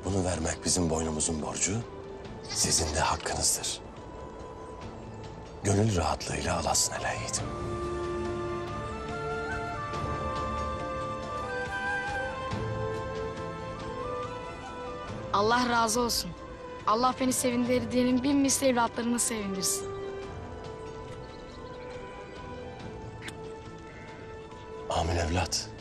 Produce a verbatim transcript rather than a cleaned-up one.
Bunu vermek bizim boynumuzun borcu, sizin de hakkınızdır. Gönül rahatlığıyla alasın hele yiğidim. Allah razı olsun. Allah beni sevindirdiğinin bin misli evlatlarını sevindirsin. Amin evlat.